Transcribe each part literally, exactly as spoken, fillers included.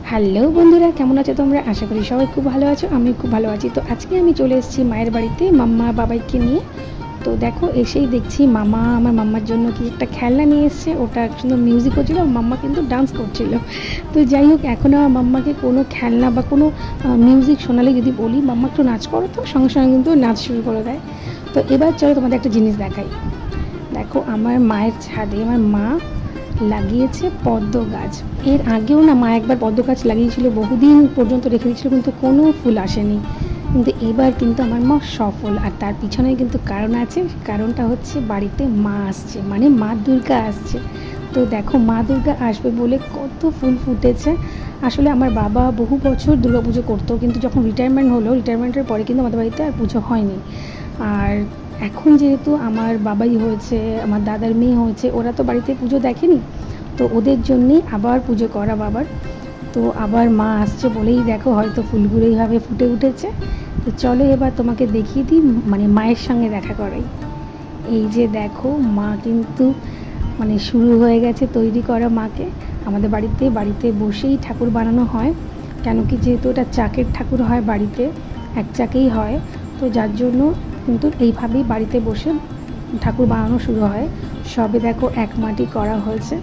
Hello বন্ধুরা, কেমন আছো তোমরা? আশা করি সবাই খুব ভালো আছো। আমি খুব ভালো আছি। তো আজকে আমি চলে এসেছি মায়ের বাড়িতে মাম্মা বাবাইকে নিয়ে। তো দেখো, এসেই দেখছি মামা আমার মাম্মার জন্য কি একটা খেলনা নিয়ে এসছে। ওটা সুন্দর মিউজিক হচ্ছিলো, মাম্মা কিন্তু ডান্স করছিল। তো যাই হোক, এখন আমার মাম্মাকে কোনো খেলনা বা কোনো মিউজিক শোনালে যদি বলি মাম্মা একটু নাচ করো, তো সঙ্গে সঙ্গে কিন্তু নাচ শুরু করে দেয়। তো এবার চলো তোমাদের একটা জিনিস দেখাই। দেখো, আমার মায়ের ছাদে আমার মা লাগিয়েছে পদ্ম গাছ। এর আগেও না মা একবার পদ্ম গাছ লাগিয়েছিল, বহুদিন পর্যন্ত রেখে দিয়েছিল, কিন্তু কোনো ফুল আসেনি। কিন্তু এবার কিন্তু আমার মা সফল। আর তার পিছনে কিন্তু কারণ আছে। কারণটা হচ্ছে বাড়িতে মা আসছে, মানে মা দুর্গা আসছে। তো দেখো, মা দুর্গা আসবে বলে কত ফুল ফুটেছে। আসলে আমার বাবা বহু বছর দুর্গা পুজো করতো, কিন্তু যখন রিটায়ারমেন্ট হলো, রিটায়ারমেন্টের পরে কিন্তু আমাদের বাড়িতে আর পুজো হয়নি। আর এখন যেহেতু আমার বাবাই হয়েছে, আমার দাদার মেয়ে হয়েছে, ওরা তো বাড়িতে পুজো দেখেনি, তো ওদের জন্যেই আবার পুজো করা বাবার। তো আবার মা আসছে বলেই দেখো হয়তো ফুলগুলো এইভাবে ফুটে উঠেছে। তো চলো এবার তোমাকে দেখিয়ে দিই, মানে মায়ের সঙ্গে দেখা করাই। এই যে দেখো, মা কিন্তু মানে শুরু হয়ে গেছে তৈরি করা মাকে। আমাদের বাড়িতে বাড়িতে বসেই ঠাকুর বানানো হয়, কেন কি যেহেতু এটা চাকের ঠাকুর হয়, বাড়িতে এক চাকেই হয়, তো যার জন্য কিন্তু এইভাবেই বাড়িতে বসে ঠাকুর বানানো শুরু হয়। সবে দেখো এক মাটি করা হয়েছে।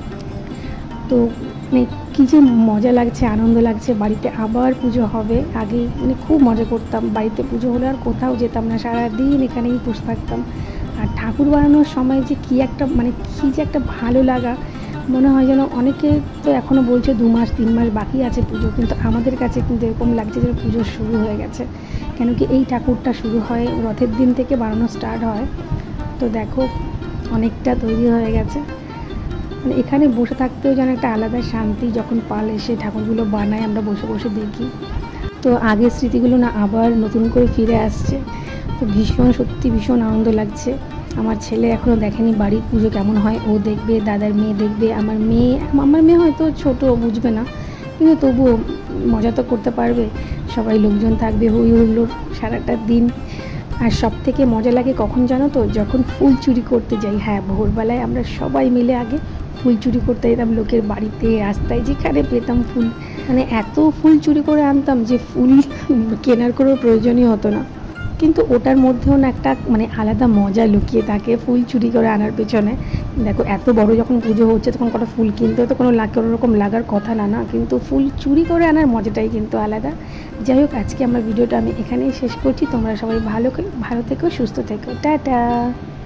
তো মানে কী যে মজা লাগছে, আনন্দ লাগছে, বাড়িতে আবার পুজো হবে। আগে মানে খুব মজা করতাম, বাড়িতে পুজো হলে আর কোথাও যেতাম না, সারাদিন এখানেই বসে থাকতাম। আর ঠাকুর বানানোর সময় যে কী একটা মানে কী যে একটা ভালো লাগা, মনে হয় যেন অনেকে তো এখনও বলছে দু মাস তিন মাস বাকি আছে পুজো, কিন্তু আমাদের কাছে কিন্তু এরকম লাগছে যেন পুজো শুরু হয়ে গেছে। কেন কি এই ঠাকুরটা শুরু হয় রথের দিন থেকে বানানো স্টার্ট হয়। তো দেখো, অনেকটা তৈরি হয়ে গেছে। মানে এখানে বসে থাকতেও যেন একটা আলাদা শান্তি, যখন পাল এসে ঠাকুরগুলো বানায় আমরা বসে বসে দেখি। তো আগের স্মৃতিগুলো না আবার নতুন করে ফিরে আসছে। তো ভীষণ সত্যি ভীষণ আনন্দ লাগছে। আমার ছেলে এখনও দেখেনি বাড়ির পুজো কেমন হয়, ও দেখবে, দাদার মেয়ে দেখবে, আমার মেয়ে আমার মেয়ে হয়তো ছোটো, বুঝবে না, কিন্তু তবুও মজা তো করতে পারবে। সবাই লোকজন থাকবে, হই হুল্লোড় সারাটা দিন। আর সব থেকে মজা লাগে কখন জানো তো? যখন ফুল চুরি করতে যাই। হ্যাঁ, ভোরবেলায় আমরা সবাই মিলে আগে ফুল চুরি করতে যেতাম লোকের বাড়িতে, রাস্তায় যেখানে পেতাম ফুল, মানে এত ফুল চুরি করে আনতাম যে ফুল কেনার কোনো প্রয়োজনই হতো না। কিন্তু ওটার মধ্যেও না একটা মানে আলাদা মজা লুকিয়ে থাকে ফুল চুরি করে আনার পেছনে। দেখো, এত বড় যখন পুজো হচ্ছে তখন কটা ফুল কিনতে তো কোনো কোনো রকম লাগার কথা না না, কিন্তু ফুল চুরি করে আনার মজাটাই কিন্তু আলাদা। যাই হোক, আজকে আমার ভিডিওটা আমি এখানেই শেষ করছি। তোমরা সবাই ভালো ভালো থেকো, সুস্থ থেকো, টাটা।